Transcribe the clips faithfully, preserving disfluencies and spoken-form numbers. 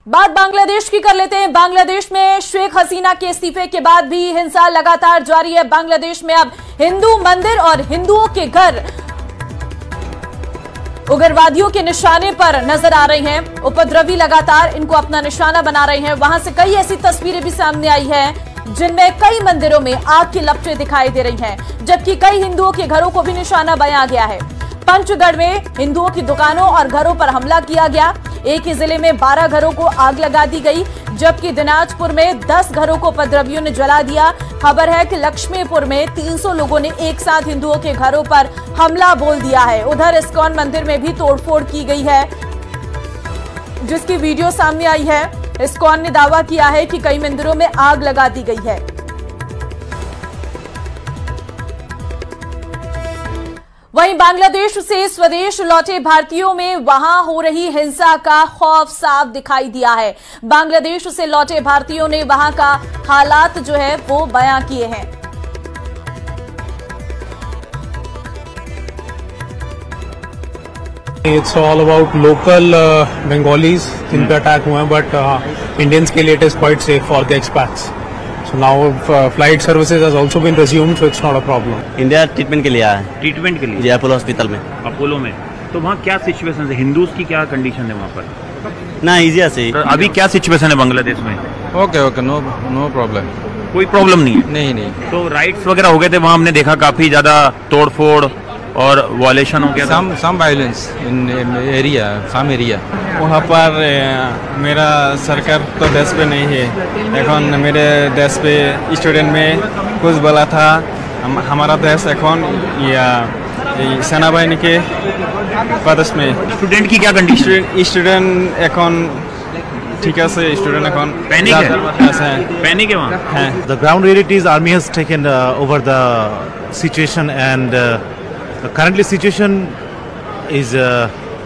बात बांग्लादेश की कर लेते हैं। बांग्लादेश में शेख हसीना के इस्तीफे के बाद भी हिंसा लगातार जारी है। बांग्लादेश में अब हिंदू मंदिर और हिंदुओं के घर उग्रवादियों के निशाने पर नजर आ रहे हैं। उपद्रवी लगातार इनको अपना निशाना बना रहे हैं। वहां से कई ऐसी तस्वीरें भी सामने आई हैं जिनमें कई मंदिरों में आग की लपटें दिखाई दे रही हैं, जबकि कई हिंदुओं के घरों को भी निशाना बनाया गया है। पंचगढ़ में हिंदुओं की दुकानों और घरों पर हमला किया गया। एक ही जिले में बारह घरों को आग लगा दी गई, जबकि दिनाजपुर में दस घरों को उपद्रवियों ने जला दिया। खबर है कि लक्ष्मीपुर में तीन सौ लोगों ने एक साथ हिंदुओं के घरों पर हमला बोल दिया है। उधर इस्कॉन मंदिर में भी तोड़फोड़ की गई है, जिसकी वीडियो सामने आई है। इस्कॉन ने दावा किया है कि कई मंदिरों में आग लगा दी गई है। वहीं बांग्लादेश से स्वदेश लौटे भारतीयों में वहां हो रही हिंसा का खौफ साफ दिखाई दिया है। बांग्लादेश से लौटे भारतीयों ने वहां का हालात जो है वो बयां किए हैं। It's all about local uh, Bengalis जिन पे अटैक हुए हैं, बट इंडियंस के लिए it is quite safe for the expats. So now uh, flight services has also been resumed, so it's not a problem. India treatment के लिए आया है। Treatment के लिए जी, अपोलो हॉस्पिटल में। अपोलो में तो वहाँ क्या सिचुएशन है? हिंदूज की क्या कंडीशन है वहाँ पर? ना इजिया से अभी क्या सिचुएशन है बांग्लादेश में? Okay okay no no problem. कोई प्रॉब्लम नहीं है? नहीं नहीं। तो राइट्स वगैरह हो गए थे वहाँ, हमने देखा काफी ज्यादा तोड़फोड़ और वायलेशन हो गया। Some some violence in area some area. वहाँ पर मेरा सरकार तो देश पे नहीं है। एखन मेरे देश पे स्टूडेंट में कुछ बोला था। हम, हमारा देश एखन या सेना बाहिनी के प्रदेश में। स्टूडेंट की क्या कंडीशन? स्टूडेंट एखन ठीक है से स्टूडेंट एखन पैनिक है। पैनिक है वहाँ है। The ground realities army has taken uh, over the situation, and uh, the currently situation is uh,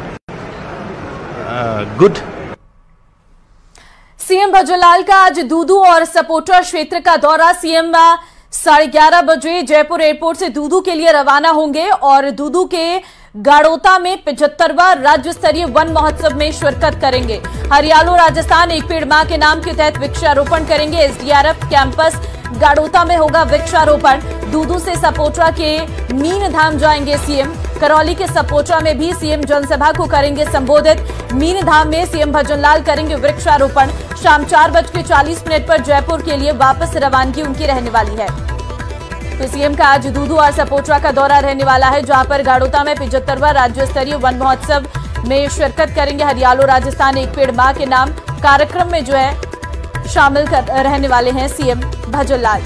uh, good. CM Bhajanlal का आज दूदू और सपोटा क्षेत्र का दौरा। सीएम साढ़े ग्यारह बजे जयपुर एयरपोर्ट से दूदू के लिए रवाना होंगे और दूदू के गाड़ोता में पचहत्तरवां राज्य स्तरीय वन महोत्सव में शिरकत करेंगे। हरियालो राजस्थान एक पेड़ मां के नाम के तहत वृक्षारोपण करेंगे। एसडीआरएफ कैंपस गाड़ोता में होगा वृक्षारोपण। दूदू से सपोटा के मीन धाम जाएंगे सीएम। करौली के सपोटा में भी सीएम जनसभा को करेंगे संबोधित। मीन धाम में सीएम भजनलाल करेंगे वृक्षारोपण। शाम चार बज के चालीस मिनट पर जयपुर के लिए वापस रवानगी उनकी रहने वाली है। तो सीएम का आज दूदू और सपोटा का दौरा रहने वाला है, जहां पर गाड़ोता में पचहत्तरवां राज्य स्तरीय वन महोत्सव में शिरकत करेंगे। हरियालो राजस्थान एक पेड़ मां के नाम कार्यक्रम में जो है शामिल कर रहने वाले हैं सीएम भजनलाल।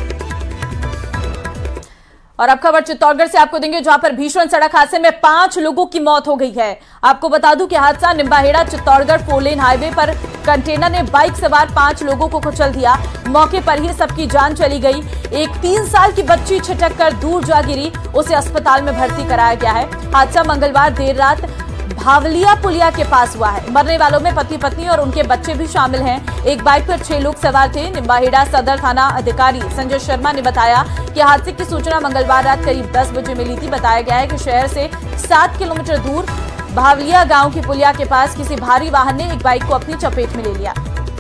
और अब खबर चित्तौड़गढ़ से आपको देंगे, जहां पर भीषण सड़क हादसे में पांच लोगों की मौत हो गई है। आपको बता दूं कि हादसा निम्बाहेड़ा चित्तौड़गढ़ फोरलेन हाईवे पर कंटेनर ने बाइक सवार पांच लोगों को कुचल दिया। मौके पर ही सबकी जान चली गई। एक तीन साल की बच्ची छिटक कर दूर जा गिरी, उसे अस्पताल में भर्ती कराया गया है। हादसा मंगलवार देर रात भावलिया पुलिया के पास हुआ है। मरने वालों में पति पत्नी और उनके बच्चे भी शामिल हैं। एक बाइक पर छह लोग सवार थे। निम्बाहेड़ा सदर थाना अधिकारी संजय शर्मा ने बताया कि हादसे की सूचना मंगलवार रात करीब दस बजे मिली थी। बताया गया है कि शहर से सात किलोमीटर दूर भावलिया गांव की पुलिया के पास किसी भारी वाहन ने एक बाइक को अपनी चपेट में ले लिया।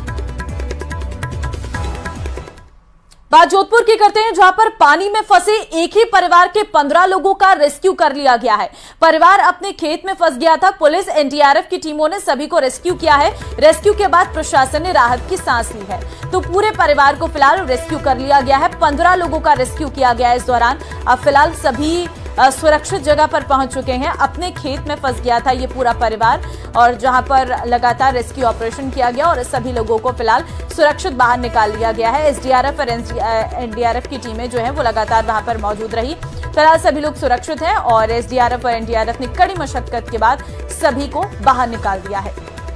बात जोधपुर की करते हैं, जहां पर पानी में फंसे एक ही परिवार के पंद्रह लोगों का रेस्क्यू कर लिया गया है। परिवार अपने खेत में फंस गया था। पुलिस एनडीआरएफ की टीमों ने सभी को रेस्क्यू किया है। रेस्क्यू के बाद प्रशासन ने राहत की सांस ली है। तो पूरे परिवार को फिलहाल रेस्क्यू कर लिया गया है। पंद्रह लोगों का रेस्क्यू किया गया है। इस दौरान अब फिलहाल सभी सुरक्षित जगह पर पहुंच चुके हैं। अपने खेत में फंस गया था ये पूरा परिवार, और जहां पर लगातार रेस्क्यू ऑपरेशन किया गया और सभी लोगों को फिलहाल सुरक्षित बाहर निकाल लिया गया है। एसडीआरएफ और एनडीआरएफ की टीमें जो है वो लगातार वहां पर मौजूद रही। फिलहाल सभी लोग सुरक्षित हैं और एसडीआरएफ और एनडीआरएफ ने कड़ी मशक्कत के बाद सभी को बाहर निकाल दिया है।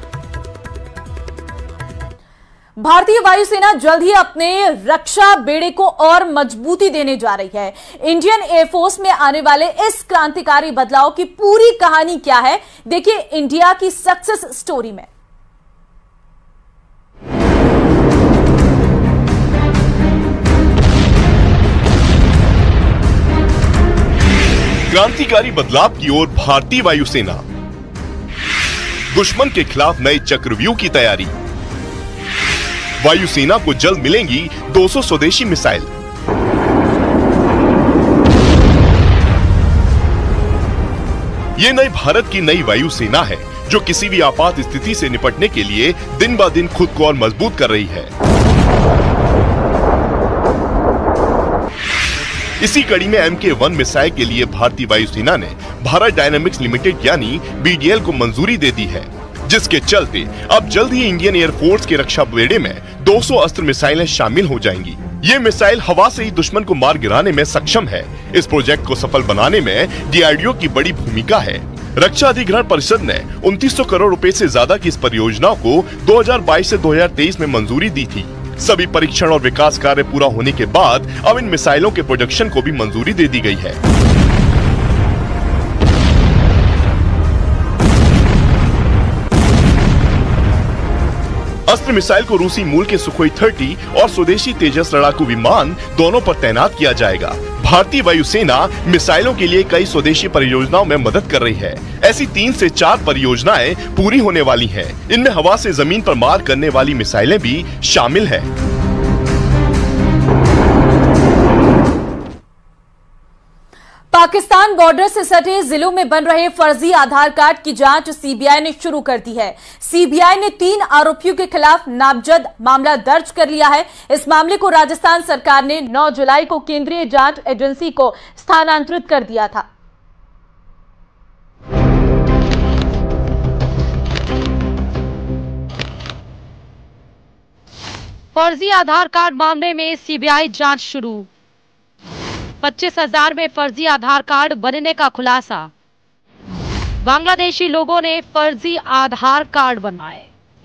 भारतीय वायुसेना जल्द ही अपने रक्षा बेड़े को और मजबूती देने जा रही है। इंडियन एयरफोर्स में आने वाले इस क्रांतिकारी बदलाव की पूरी कहानी क्या है, देखिए इंडिया की सक्सेस स्टोरी में। क्रांतिकारी बदलाव की ओर भारतीय वायुसेना। दुश्मन के खिलाफ नए चक्रव्यूह की तैयारी। वायुसेना को जल्द मिलेंगी दो सौ स्वदेशी मिसाइल। ये नई भारत की नई वायुसेना है जो किसी भी आपात स्थिति से निपटने के लिए दिन ब दिन खुद को और मजबूत कर रही है। इसी कड़ी में एम के वन मिसाइल के लिए भारतीय वायुसेना ने भारत डायनामिक्स लिमिटेड यानी बी डी एल को मंजूरी दे दी है, जिसके चलते अब जल्द ही इंडियन एयरफोर्स के रक्षा बेड़े में दो सौ अस्त्र मिसाइलें शामिल हो जाएंगी। ये मिसाइल हवा से ही दुश्मन को मार गिराने में सक्षम है। इस प्रोजेक्ट को सफल बनाने में डी आर डी ओ की बड़ी भूमिका है। रक्षा अधिग्रहण परिषद ने उनतीस सौ करोड़ रुपए से ज्यादा की इस परियोजना को दो हज़ार बाईस से दो हज़ार तेईस में मंजूरी दी थी। सभी परीक्षण और विकास कार्य पूरा होने के बाद अब इन मिसाइलों के प्रोडक्शन को भी मंजूरी दे दी गई है। अस्त्र मिसाइल को रूसी मूल के सुखोई तीस और स्वदेशी तेजस लड़ाकू विमान दोनों पर तैनात किया जाएगा। भारतीय वायुसेना मिसाइलों के लिए कई स्वदेशी परियोजनाओं में मदद कर रही है। ऐसी तीन से चार परियोजनाएं पूरी होने वाली हैं। इनमें हवा से जमीन पर मार करने वाली मिसाइलें भी शामिल हैं। पाकिस्तान बॉर्डर से सटे जिलों में बन रहे फर्जी आधार कार्ड की जांच सी बी आई ने शुरू कर दी है। सी बी आई ने तीन आरोपियों के खिलाफ नामजद मामला दर्ज कर लिया है। इस मामले को राजस्थान सरकार ने नौ जुलाई को केंद्रीय जांच एजेंसी को स्थानांतरित कर दिया था। फर्जी आधार कार्ड मामले में सी बी आई जांच शुरू। पच्चीस हजार में फर्जी आधार कार्ड बनने का खुलासा। बांग्लादेशी लोगों ने फर्जी आधार कार्ड बनाए।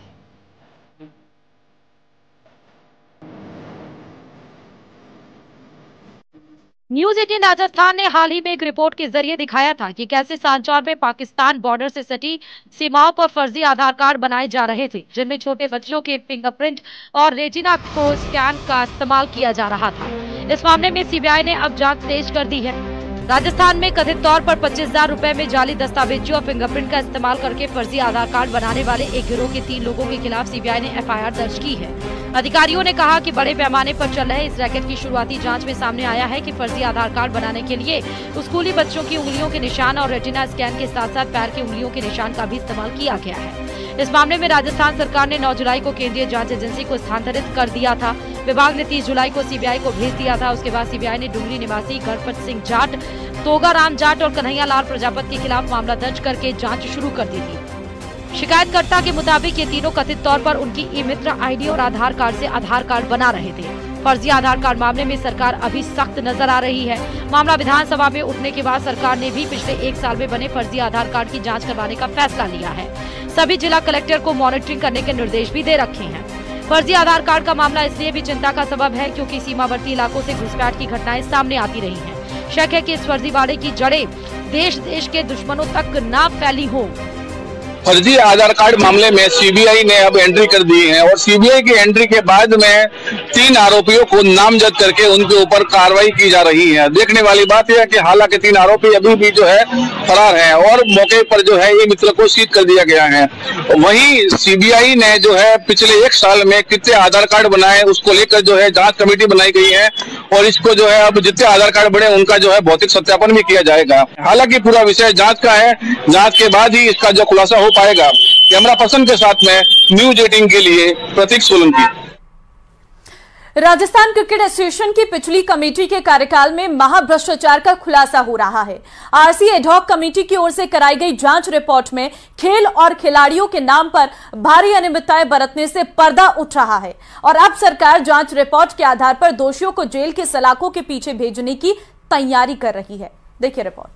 न्यूज अठारह राजस्थान ने हाल ही में एक रिपोर्ट के जरिए दिखाया था कि कैसे सांचौर में पाकिस्तान बॉर्डर से सटी सीमाओं पर फर्जी आधार कार्ड बनाए जा रहे थे, जिनमें छोटे बच्चों के फिंगरप्रिंट और रेटिना को स्कैन का इस्तेमाल किया जा रहा था। इस मामले में सी बी आई ने अब जांच तेज कर दी है। राजस्थान में कथित तौर पर पच्चीस हजार रुपए में जाली दस्तावेजों और फिंगरप्रिंट का इस्तेमाल करके फर्जी आधार कार्ड बनाने वाले एक गिरोह के तीन लोगों के खिलाफ सी बी आई ने एफ आई आर दर्ज की है। अधिकारियों ने कहा कि बड़े पैमाने पर चल रहे इस रैकेट की शुरुआती जांच में सामने आया है कि फर्जी आधार कार्ड बनाने के लिए स्कूली बच्चों की उंगलियों के निशान और रेटिना स्कैन के साथ साथ पैर की उंगलियों के निशान का भी इस्तेमाल किया गया है। इस मामले में राजस्थान सरकार ने नौ जुलाई को केंद्रीय जांच एजेंसी को स्थानांतरित कर दिया था। विभाग ने तीस जुलाई को सी बी आई को भेज दिया था। उसके बाद सी बी आई ने डुंगरी निवासी गणपत सिंह जाट, तोगाराम जाट और कन्हैया लाल प्रजापति के खिलाफ मामला दर्ज करके जांच शुरू कर दी थी। शिकायतकर्ता के मुताबिक ये तीनों कथित तौर पर उनकी ई मित्र आई डी और आधार कार्ड से आधार कार्ड बना रहे थे। फर्जी आधार कार्ड मामले में सरकार अभी सख्त नजर आ रही है। मामला विधानसभा में उठने के बाद सरकार ने भी पिछले एक साल में बने फर्जी आधार कार्ड की जांच करवाने का फैसला लिया है। सभी जिला कलेक्टर को मॉनिटरिंग करने के निर्देश भी दे रखे हैं। फर्जी आधार कार्ड का मामला इसलिए भी चिंता का सबब है क्योंकि सीमावर्ती इलाकों से घुसपैठ की घटनाएं सामने आती रही हैं। शक है कि इस फर्जीवाड़े की जड़ें देश देश के दुश्मनों तक न फैली हो। फर्जी आधार कार्ड मामले में सी बी आई ने अब एंट्री कर दी है और सी बी आई की एंट्री के बाद में तीन आरोपियों को नामजद करके उनके ऊपर कार्रवाई की जा रही है। देखने वाली बात यह है कि हालांकि तीन आरोपी अभी भी जो है फरार हैं और मौके पर जो है ये मित्र को सीज कर दिया गया है। वहीं सी बी आई ने जो है पिछले एक साल में कितने आधार कार्ड बनाए उसको लेकर जो है जांच कमेटी बनाई गई है और इसको जो है अब जितने आधार कार्ड बने उनका जो है भौतिक सत्यापन भी किया जाएगा। हालांकि पूरा विषय जांच का है, जांच के बाद ही इसका जो खुलासा हो पाएगा। कैमरा पर्सन के साथ में न्यूज अठारह के लिए प्रतीक सोलंकी। राजस्थान क्रिकेट एसोसिएशन की पिछली कमेटी के कार्यकाल में महाभ्रष्टाचार का खुलासा हो रहा है। आर सी एडहॉक कमेटी की ओर से कराई गई जांच रिपोर्ट में खेल और खिलाड़ियों के नाम पर भारी अनियमितताएं बरतने से पर्दा उठ रहा है और अब सरकार जांच रिपोर्ट के आधार पर दोषियों को जेल के सलाखों के पीछे भेजने की तैयारी कर रही है। देखिए रिपोर्ट।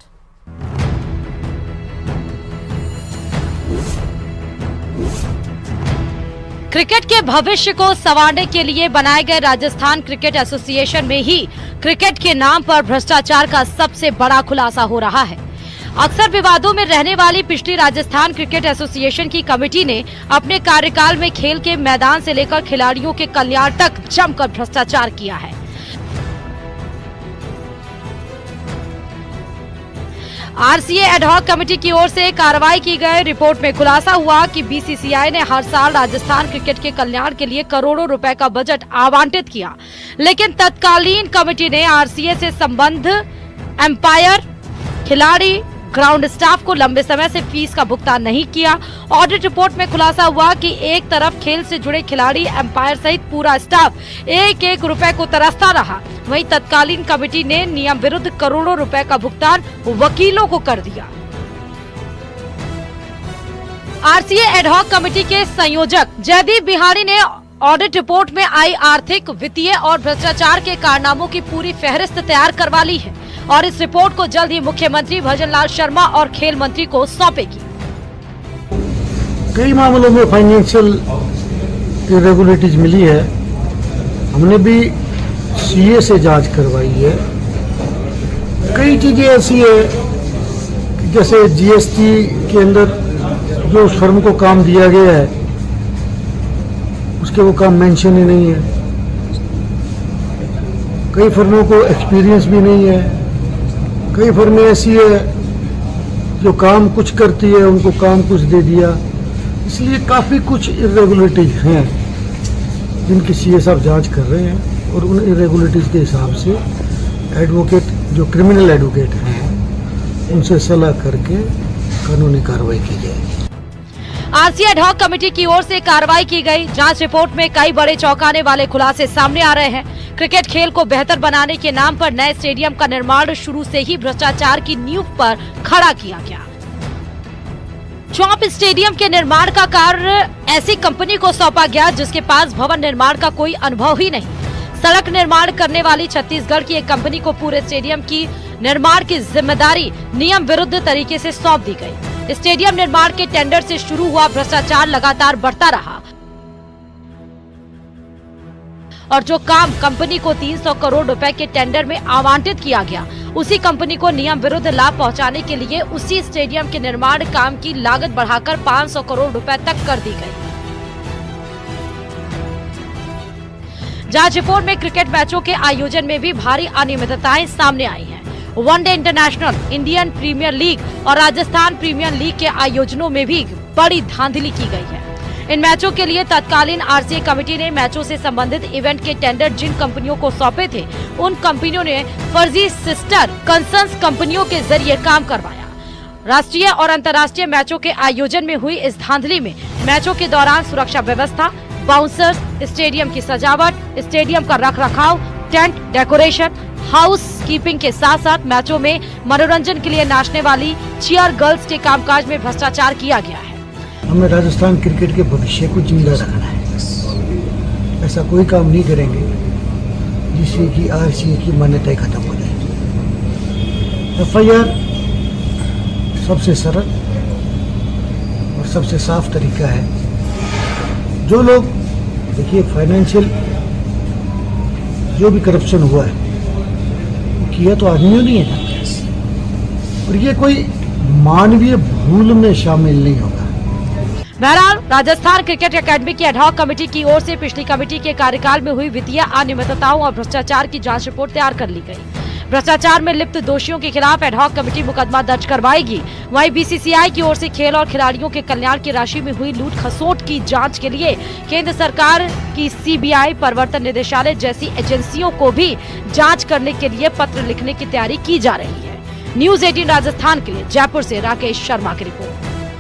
क्रिकेट के भविष्य को संवारने के लिए बनाए गए राजस्थान क्रिकेट एसोसिएशन में ही क्रिकेट के नाम पर भ्रष्टाचार का सबसे बड़ा खुलासा हो रहा है। अक्सर विवादों में रहने वाली पिछली राजस्थान क्रिकेट एसोसिएशन की कमेटी ने अपने कार्यकाल में खेल के मैदान से लेकर खिलाड़ियों के कल्याण तक जमकर भ्रष्टाचार किया है। आरसीए एडहॉक कमेटी की ओर से कार्रवाई की गई। रिपोर्ट में खुलासा हुआ कि बीसीसीआई ने हर साल राजस्थान क्रिकेट के कल्याण के लिए करोड़ों रुपए का बजट आवंटित किया, लेकिन तत्कालीन कमेटी ने आरसीए से संबंध एम्पायर, खिलाड़ी, ग्राउंड स्टाफ को लंबे समय से फीस का भुगतान नहीं किया। ऑडिट रिपोर्ट में खुलासा हुआ कि एक तरफ खेल से जुड़े खिलाड़ी, एम्पायर सहित पूरा स्टाफ एक एक रुपए को तरसता रहा, वहीं तत्कालीन कमेटी ने नियम विरुद्ध करोड़ों रुपए का भुगतान वकीलों को कर दिया। आरसीए एडहॉक कमेटी के संयोजक जयदीप बिहारी ने ऑडिट रिपोर्ट में आई आर्थिक, वित्तीय और भ्रष्टाचार के कारनामों की पूरी फहरिस्त तैयार करवा ली है और इस रिपोर्ट को जल्द ही मुख्यमंत्री भजनलाल शर्मा और खेल मंत्री को सौंपेगी। कई मामलों में फाइनेंशियल इरेगुलरिटीज मिली है। हमने भी सीए से जांच करवाई है। कई चीजें ऐसी है कि जैसे जीएसटी के अंदर जो उस फर्म को काम दिया गया है उसके वो काम मेंशन ही नहीं है। कई फर्मों को एक्सपीरियंस भी नहीं है। कई फर्में ऐसी है जो काम कुछ करती है, उनको काम कुछ दे दिया। इसलिए काफ़ी कुछ इरेगुलरिटीज हैं जिनकी सीए साहब जांच कर रहे हैं और उन इरेगुलरिटीज के हिसाब से एडवोकेट, जो क्रिमिनल एडवोकेट हैं, उनसे सलाह करके कानूनी कार्रवाई की जाएगी। आरसीए एडहॉक कमेटी की ओर से कार्रवाई की गई। जांच रिपोर्ट में कई बड़े चौंकाने वाले खुलासे सामने आ रहे हैं। क्रिकेट खेल को बेहतर बनाने के नाम पर नए स्टेडियम का निर्माण शुरू से ही भ्रष्टाचार की नींव पर खड़ा किया गया। चौप स्टेडियम के निर्माण का कार्य ऐसी कंपनी को सौंपा गया जिसके पास भवन निर्माण का कोई अनुभव ही नहीं। सड़क निर्माण करने वाली छत्तीसगढ़ की एक कंपनी को पूरे स्टेडियम की निर्माण की जिम्मेदारी नियम विरुद्ध तरीके से सौंप दी गई। स्टेडियम निर्माण के टेंडर से शुरू हुआ भ्रष्टाचार लगातार बढ़ता रहा और जो काम कंपनी को तीन सौ करोड़ रुपए के टेंडर में आवंटित किया गया, उसी कंपनी को नियम विरुद्ध लाभ पहुंचाने के लिए उसी स्टेडियम के निर्माण काम की लागत बढ़ाकर पाँच सौ करोड़ रुपए तक कर दी गई। जांच रिपोर्ट में क्रिकेट मैचों के आयोजन में भी भारी अनियमितताएं सामने आई हैं। One day international, Indian premier league और राजस्थान प्रीमियर लीग के आयोजनों में भी बड़ी धांधली की गई है। इन मैचों के लिए तत्कालीन आरसीए कमेटी ने मैचों से संबंधित इवेंट के टेंडर जिन कंपनियों को सौंपे थे, उन कंपनियों ने फर्जी सिस्टर कंसर्न्स कंपनियों के जरिए काम करवाया। राष्ट्रीय और अंतर्राष्ट्रीय मैचों के आयोजन में हुई इस धांधली में मैचों के दौरान सुरक्षा व्यवस्था, बाउंसर्स, स्टेडियम की सजावट, स्टेडियम का रख रखाव, टेंट डेकोरेशन, हाउस कीपिंग के साथ साथ मैचों में मनोरंजन के लिए नाचने वाली चीयर गर्ल्स के कामकाज में भ्रष्टाचार किया गया है। हमें राजस्थान क्रिकेट के भविष्य को जिंदा रखना है। ऐसा कोई काम नहीं करेंगे जिससे कि आरसीए की मान्यता खत्म हो जाए। एफआईआर सबसे सरल और सबसे साफ तरीका है। जो लोग, देखिए, फाइनेंशियल जो भी करप्शन हुआ है वो किया तो आदमियों ने है ना, और ये कोई मानवीय भूल में शामिल नहीं होगा। बहरहाल राजस्थान क्रिकेट अकेडमी की एडहॉक कमेटी की ओर से पिछली कमेटी के कार्यकाल में हुई वित्तीय अनियमितताओं और भ्रष्टाचार की जांच रिपोर्ट तैयार कर ली गई। भ्रष्टाचार में लिप्त दोषियों के खिलाफ एडहॉक कमेटी मुकदमा दर्ज करवाएगी। वहीं बीसीसीआई की ओर से खेल और खिलाड़ियों के कल्याण की राशि में हुई लूट खसोट की जांच के लिए केंद्र सरकार की सीबीआई, प्रवर्तन निदेशालय जैसी एजेंसियों को भी जाँच करने के लिए पत्र लिखने की तैयारी की जा रही है। न्यूज अठारह राजस्थान के लिए जयपुर से राकेश शर्मा की रिपोर्ट।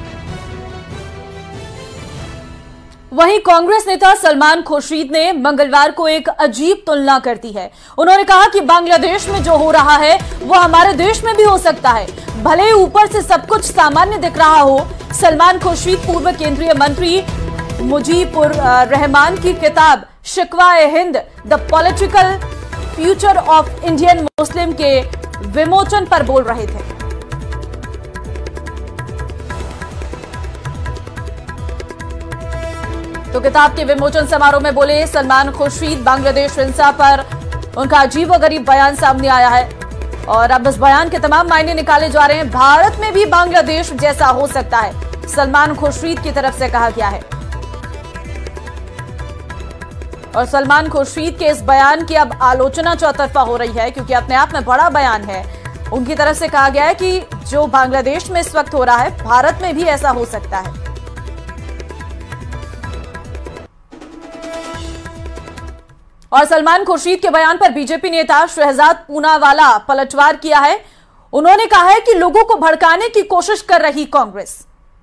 वहीं कांग्रेस नेता सलमान खुर्शीद ने मंगलवार को एक अजीब तुलना कर दी है। उन्होंने कहा कि बांग्लादेश में जो हो रहा है वो हमारे देश में भी हो सकता है, भले ऊपर से सब कुछ सामान्य दिख रहा हो। सलमान खुर्शीद पूर्व केंद्रीय मंत्री मुजीबुर रहमान की किताब Shikwa e Hind the political future of Indian Muslim के विमोचन पर बोल रहे थे। तो किताब के विमोचन समारोह में बोले सलमान खुर्शीद। बांग्लादेश हिंसा पर उनका अजीबोगरीब बयान सामने आया है और अब इस बयान के तमाम मायने निकाले जा रहे हैं। भारत में भी बांग्लादेश जैसा हो सकता है, सलमान खुर्शीद की तरफ से कहा गया है। और सलमान खुर्शीद के इस बयान की अब आलोचना चौतरफा हो रही है, क्योंकि अपने आप में बड़ा बयान है उनकी तरफ से कहा गया है कि जो बांग्लादेश में इस वक्त हो रहा है, भारत में भी ऐसा हो सकता है। और सलमान खुर्शीद के बयान पर बीजेपी नेता शहजाद पूनावाला पलटवार किया है। उन्होंने कहा है कि लोगों को भड़काने की कोशिश कर रही कांग्रेस।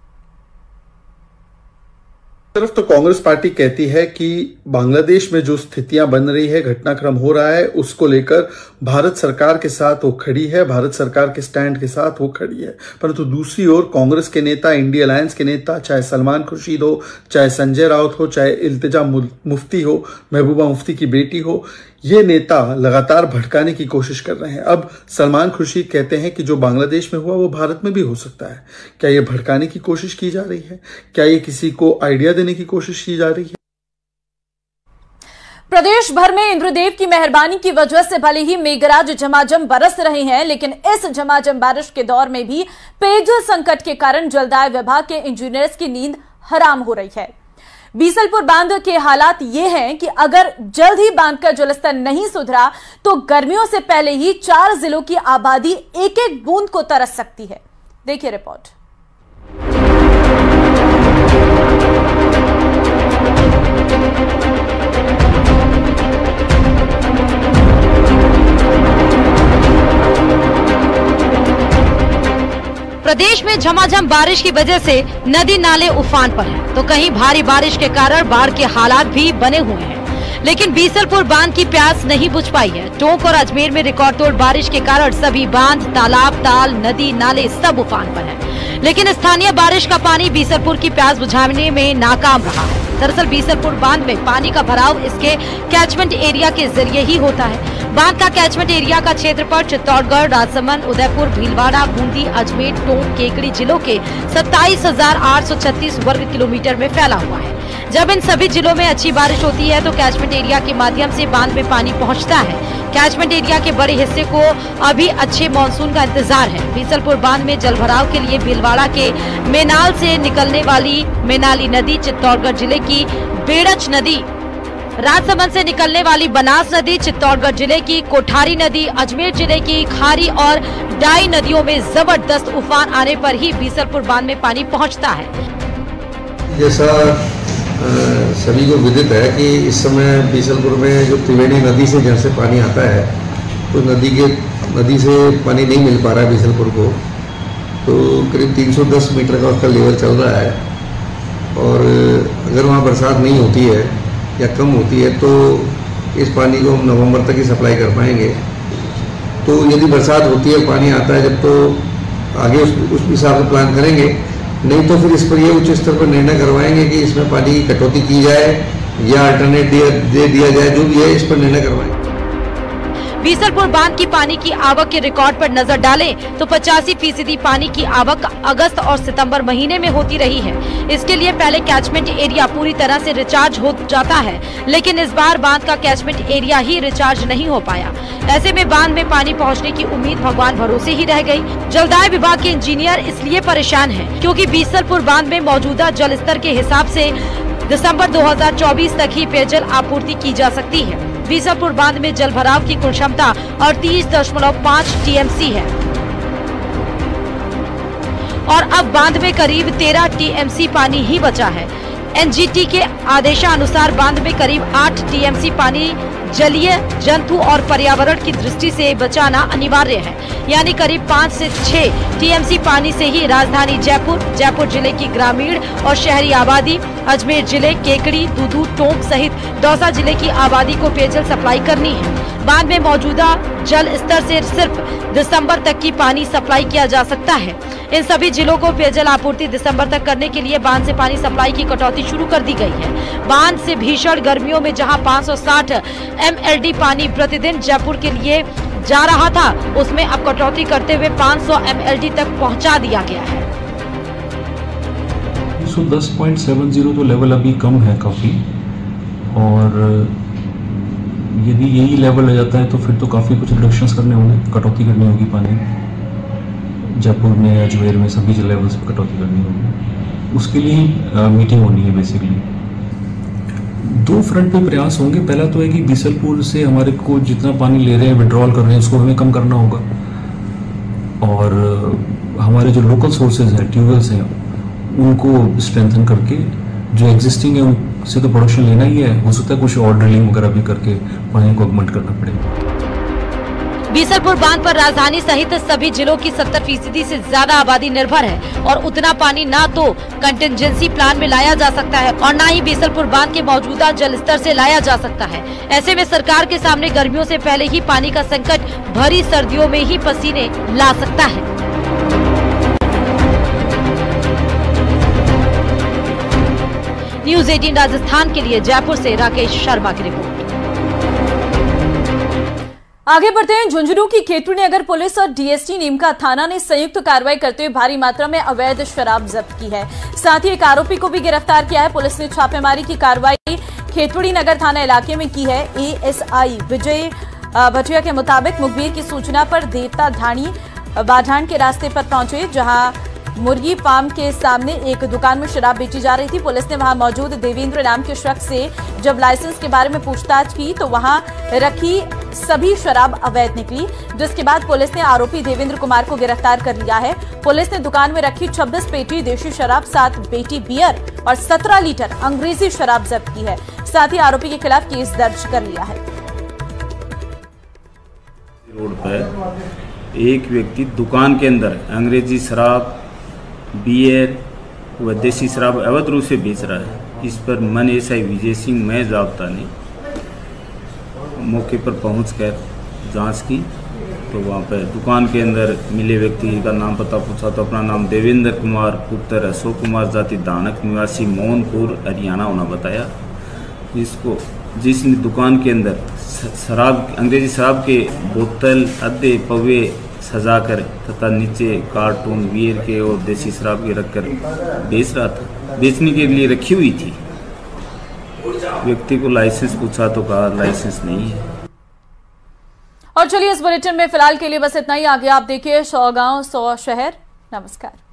तरफ तो कांग्रेस पार्टी कहती है कि बांग्लादेश में जो स्थितियां बन रही है, घटनाक्रम हो रहा है, उसको लेकर भारत सरकार के साथ वो खड़ी है, भारत सरकार के स्टैंड के साथ वो खड़ी है। परंतु दूसरी ओर कांग्रेस के नेता, इंडिया अलायंस के नेता, चाहे सलमान खुर्शीद हो, चाहे संजय राउत हो, चाहे इल्तिजा मुफ्ती हो, महबूबा मुफ्ती की बेटी हो, ये नेता लगातार भड़काने की कोशिश कर रहे हैं। अब सलमान खुर्शीद कहते हैं कि जो बांग्लादेश में हुआ वो भारत में भी हो सकता है। क्या ये भड़काने की कोशिश की जा रही है? क्या ये किसी को आइडिया देने की कोशिश की जा रही है? प्रदेश भर में इंद्रदेव की मेहरबानी की वजह से भले ही मेघराज झमाझम बरस रहे हैं, लेकिन इस झमाझम बारिश के दौर में भी पेयजल संकट के कारण जलदाय विभाग के इंजीनियर्स की नींद हराम हो रही है। बीसलपुर बांध के हालात ये हैं कि अगर जल्द ही बांध का जलस्तर नहीं सुधरा तो गर्मियों से पहले ही चार जिलों की आबादी एक एक बूंद को तरस सकती है। देखिए रिपोर्ट। प्रदेश में झमाझम बारिश की वजह से नदी नाले उफान पर हैं, तो कहीं भारी बारिश के कारण बाढ़ के हालात भी बने हुए हैं। लेकिन बीसलपुर बांध की प्यास नहीं बुझ पाई है। टोंक और अजमेर में रिकॉर्ड तोड़ बारिश के कारण सभी बांध, तालाब, ताल, नदी, नाले सब उफान पर हैं। लेकिन स्थानीय बारिश का पानी बीसलपुर की प्यास बुझाने में नाकाम रहा है। दरअसल बीसलपुर बांध में पानी का भराव इसके कैचमेंट एरिया के जरिए ही होता है। बांध का कैचमेंट एरिया का क्षेत्रफल चित्तौड़गढ़, राजसमंद, उदयपुर, भीलवाड़ा, बूंदी, अजमेर, टोंक, केकड़ी जिलों के सत्ताईस हजार आठ सौ छत्तीस वर्ग किलोमीटर में फैला हुआ है। जब इन सभी जिलों में अच्छी बारिश होती है तो कैचमेंट एरिया के माध्यम से बांध में पानी पहुंचता है। कैचमेंट एरिया के बड़े हिस्से को अभी अच्छे मानसून का इंतजार है। बीसलपुर बांध में जल भराव के लिए भीलवाड़ा के मेनाल से निकलने वाली मेनाली नदी, चित्तौड़गढ़ जिले की बेड़च नदी, राजसमंद से निकलने वाली बनास नदी, चित्तौड़गढ़ जिले की कोठारी नदी, अजमेर जिले की खारी और डाई नदियों में जबरदस्त उफान आने पर ही बीसलपुर बांध में पानी पहुंचता है। जैसा सभी को विदित है कि इस समय बीसलपुर में जो त्रिवेणी नदी से जहाँ से पानी आता है, तो नदी के नदी से पानी नहीं मिल पा रहा है बीसलपुर को, तो करीब तीन सौ दस मीटर का उसका लेवल चल रहा है। और अगर वहाँ बरसात नहीं होती है या कम होती है तो इस पानी को हम नवंबर तक ही सप्लाई कर पाएंगे। तो यदि बरसात होती है, पानी आता है जब, तो आगे उस उस हिसाब से प्लान करेंगे, नहीं तो फिर इस पर ये उच्च स्तर पर निर्णय करवाएंगे कि इसमें पानी की कटौती की जाए या अल्टरनेट दिया दे दिया जाए, जो भी है इस पर निर्णय करवाएंगे। बीसलपुर बांध की पानी की आवक के रिकॉर्ड पर नजर डालें तो पचासी फीसदी पानी की आवक अगस्त और सितंबर महीने में होती रही है। इसके लिए पहले कैचमेंट एरिया पूरी तरह से रिचार्ज हो जाता है, लेकिन इस बार बांध का कैचमेंट एरिया ही रिचार्ज नहीं हो पाया। ऐसे में बांध में पानी पहुंचने की उम्मीद भगवान भरोसे ही रह गई। जलदाय विभाग के इंजीनियर इसलिए परेशान हैं क्योंकि बीसलपुर बांध में मौजूदा जल स्तर के हिसाब से दिसंबर दो हजार चौबीस तक ही पेयजल आपूर्ति की जा सकती है। बीसलपुर बांध में जल भराव की कुल क्षमता अड़तीस दशमलव पाँच टीएमसी है और अब बांध में करीब तेरह टीएमसी पानी ही बचा है। एनजीटी के आदेशानुसार बांध में करीब आठ टीएमसी पानी जलीय, जंतु और पर्यावरण की दृष्टि से बचाना अनिवार्य है, यानी करीब पाँच से छह टीएमसी पानी से ही राजधानी जयपुर, जयपुर जिले की ग्रामीण और शहरी आबादी, अजमेर जिले, केकड़ी, दूदू, टोंक सहित दौसा जिले की आबादी को पेयजल सप्लाई करनी है। बांध में मौजूदा जल स्तर से सिर्फ दिसंबर तक की पानी सप्लाई किया जा सकता है। इन सभी जिलों को पेयजल आपूर्ति दिसंबर तक करने के लिए बांध से पानी सप्लाई की कटौती शुरू कर दी गई है। बांध से भीषण गर्मियों में जहां पाँच सौ साठ एमएलडी पानी प्रतिदिन जयपुर के लिए जा रहा था, उसमें अब कटौती करते हुए पाँच सौ एमएलडी तक पहुंचा दिया गया है। एक सौ दस पॉइंट सात ज़ीरो तो लेवल अभी कम है काफ़ी, और यदि यही लेवल आ जाता है तो फिर तो काफ़ी कुछ रिडक्शंस करने होंगे, कटौती करनी होगी पानी जयपुर में, अजमेर में, सभी लेवल्स पर कटौती करनी होगी। उसके लिए मीटिंग होनी है। बेसिकली दो फ्रंट पे प्रयास होंगे। पहला तो है कि बीसलपुर से हमारे को जितना पानी ले रहे हैं, विड्रॉल कर रहे हैं, उसको हमें कम करना होगा। और हमारे जो लोकल सोर्सेज हैं, ट्यूबवेल्स हैं, उनको स्ट्रेंथन करके जो एग्जिस्टिंग है उनसे तो प्रोडक्शन लेना ही है, हो सकता है कुछ और ड्रिलिंग वगैरह भी करके पानी को ऑगमेंट करना पड़ेगा। बीसलपुर बांध पर राजधानी सहित सभी जिलों की सत्तर फीसदी से ज्यादा आबादी निर्भर है और उतना पानी ना तो कंटिजेंसी प्लान में लाया जा सकता है और ना ही बीसलपुर बांध के मौजूदा जल स्तर से लाया जा सकता है। ऐसे में सरकार के सामने गर्मियों से पहले ही पानी का संकट भरी सर्दियों में ही पसीने ला सकता है। न्यूज अठारह राजस्थान के लिए जयपुर से राकेश शर्मा की रिपोर्ट। आगे बढ़ते हैं। झुंझुनू की खेतड़ी नगर पुलिस और डीएसटी नीमका थाना ने संयुक्त कार्रवाई करते हुए भारी मात्रा में अवैध शराब जब्त की है। साथ ही एक आरोपी को भी गिरफ्तार किया है। पुलिस ने छापेमारी की कार्रवाई खेतड़ी नगर थाना इलाके में की है। एएसआई विजय भटिया के मुताबिक मुखबिर की सूचना पर देवता ढाणी बाढ़ान के रास्ते पर पहुंचे, जहां मुर्गी फार्म के सामने एक दुकान में शराब बेची जा रही थी। पुलिस ने वहां मौजूद देवेंद्र नाम के शख्स से जब लाइसेंस के बारे में पूछताछ की तो वहां रखी सभी शराब अवैध निकली, जिसके बाद पुलिस ने आरोपी देवेंद्र कुमार को गिरफ्तार कर लिया है। पुलिस ने दुकान में रखी छब्बीस पेटी देशी शराब, सात पेटी बियर और सत्रह लीटर अंग्रेजी शराब जब्त की है। साथ ही आरोपी के खिलाफ केस दर्ज कर लिया है। रोड पर एक व्यक्ति दुकान के अंदर अंग्रेजी शराब, बियर व देसी शराब अवैध रूप से बेच रहा है। इस पर मन एसआई विजय सिंह मैं जाब्ता ने मौके पर पहुंचकर जांच की तो वहां पर दुकान के अंदर मिले व्यक्ति का नाम पता पूछा तो अपना नाम देवेंद्र कुमार पुत्र अशोक कुमार जाति दानक निवासी मोहनपुर हरियाणा होना बताया। जिसको जिसने दुकान के अंदर शराब अंग्रेजी शराब के बोतल अद्धे पवे सजाकर तथा नीचे कार्टून बियर के और देसी शराब के रखकर बेच रहा था, बेचने के लिए रखी हुई थी। व्यक्ति को लाइसेंस पूछा तो कहा लाइसेंस नहीं है। और चलिए इस बुलेटिन में फिलहाल के लिए बस इतना ही। आगे आप देखिए सौ गांव सौ शहर। नमस्कार।